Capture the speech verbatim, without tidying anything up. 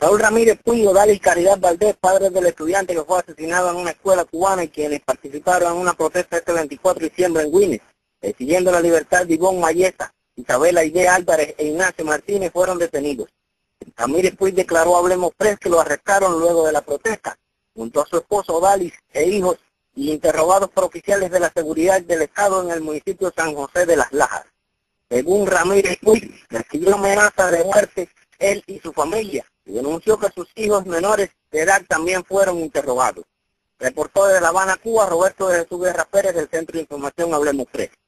Raúl Ramírez Puy, Odalis Caridad Valdés, padres del estudiante que fue asesinado en una escuela cubana y quienes participaron en una protesta este veinticuatro de diciembre en Güines, exigiendo la libertad de Ivonne Mayesa, Isabela Aide Álvarez e Ignacio Martínez, fueron detenidos. Ramírez Puy declaró a Hablemos Press que lo arrestaron luego de la protesta, junto a su esposo Odalis e hijos, y interrogados por oficiales de la seguridad del Estado en el municipio de San José de las Lajas. Según Ramírez Puy, recibió amenaza de muerte él y su familia, y denunció que sus hijos menores de edad también fueron interrogados. Reportó desde La Habana, Cuba, Roberto de Jesús Guerra Pérez, del Centro de Información Hablemos Press.